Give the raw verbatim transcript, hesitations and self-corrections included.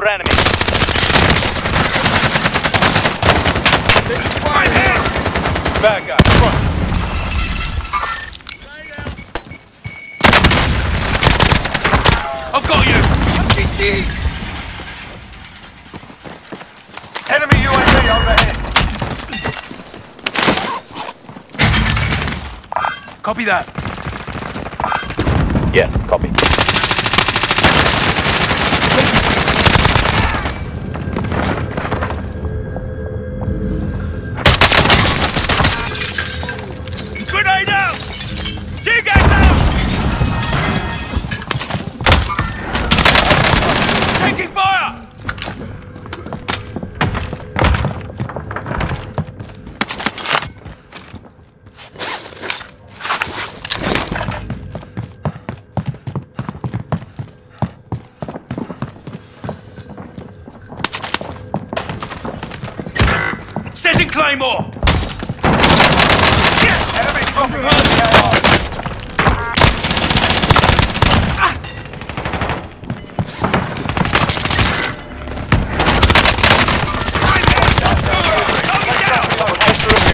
for enemy. Right here! Bad guy, front. I've got you! Enemy U A V overhead. Copy that. Yes, copy. Grenade out! G-gas out! Taking fire! Setting Claymore!